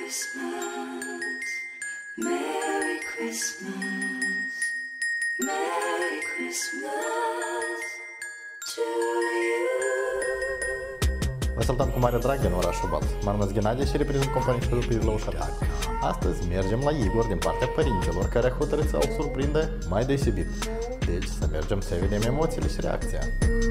Christmas, Merry Christmas, Merry Christmas to you. Vă salutăm cu mare drag din orașul Bat. Mă numesc Ghenadie și reprezint compania Șurupii la Ușătac. Astăzi mergem la Igor din partea părinților care au hotărât să o surprinde mai deosebit. Deci să mergem să vedem emoțiile și reacția.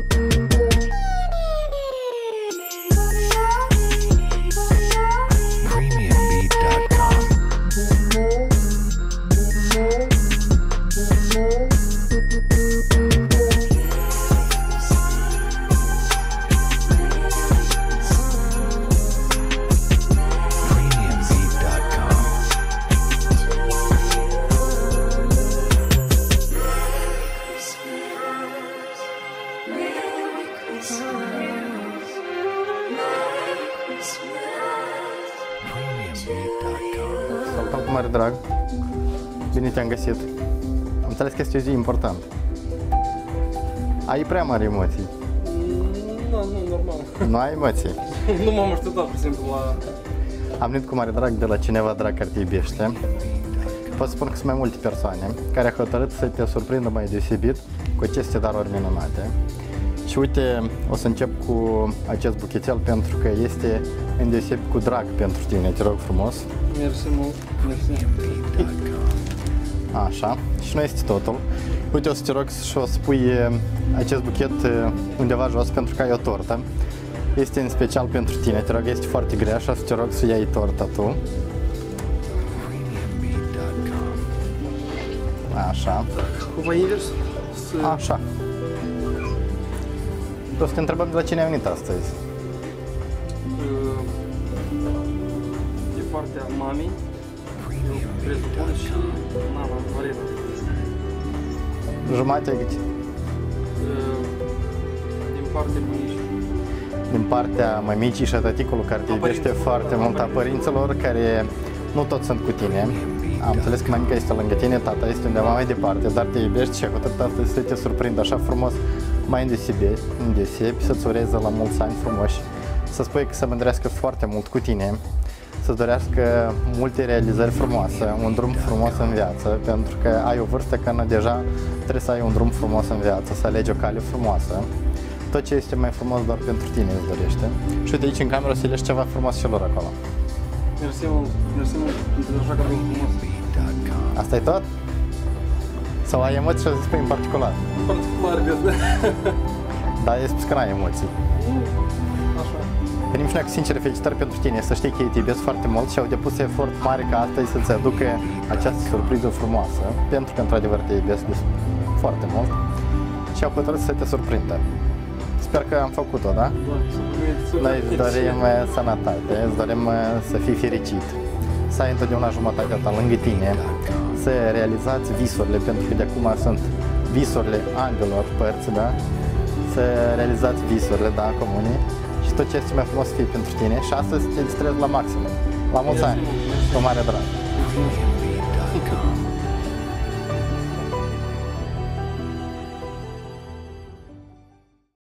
Salutăm cu mare drag. Bine te-am găsit. Am înțeles că este o zi importantă. Ai prea mari emoții. Nu, normal. Nu ai emoții? Nu m-am așteptat, pur și simplu, la... Am venit cu mare drag de la cineva drag care te iubește. Pot să spun că sunt mai multe persoane care au hotărât să te surprindă mai deosebit cu aceste daruri minunate. Și uite, o să încep cu acest buchetel pentru că este îndeosebit cu drag pentru tine, te rog frumos. Mersi mult, mersi. Așa, și nu este totul. Uite, o să te rog și o să pui acest buchet undeva jos pentru că ai o tortă. Este în special pentru tine, te rog, este foarte grea, așa să te rog să iei torta tu. Așa. Cumva invers? Așa. O să te întrebăm de la cine ai venit astăzi. De partea mamei, eu presupun, și mama, Marina. Jumătate cât? Din partea bunicii. Din partea mămicii și a tăticului care te iubește foarte mult, a părinților care nu toți sunt cu tine. Am înțeles că mamica este lângă tine, tata este undeva mai departe, dar te iubește și a hotărât astăzi să te surprindă așa frumos, mai îndeosebi, să-ți ureze la mulți ani frumoși, să spui că se mândrească foarte mult cu tine, să-ți dorească multe realizări frumoase, un drum frumos în viață, pentru că ai o vârstă când deja trebuie să ai un drum frumos în viață, să alegi o cale frumoasă. Tot ce este mai frumos doar pentru tine îți dorește. Și uite aici în cameră o să leși ceva frumos celor acolo. Mersi mult pentru așa cadou frumos. Asta e tot? Sau ai emoții și o să spui în particular? În particular, găs, da. Dar e spus că n-ai emoții. Așa. Venim și noi cu sincere felicitări pentru tine, să știi că ei te iubesc foarte mult și au depus efort mare ca astăzi să-ți aducă această surpriză frumoasă, pentru că într-adevăr te iubesc foarte mult și au hotărât să te surprindă. Sper că am făcut-o, da? Noi îți dorim sănătate, îți dorim să fii fericit, să ai întotdeauna jumătatea ta lângă tine, să realizați visurile, pentru că de acum sunt visurile ambelor părți, da? Să realizați visurile, da, comune, și tot ce este mai frumos să fie pentru tine și astăzi te distrezi la maxim. La mulți ani, cu mare drag!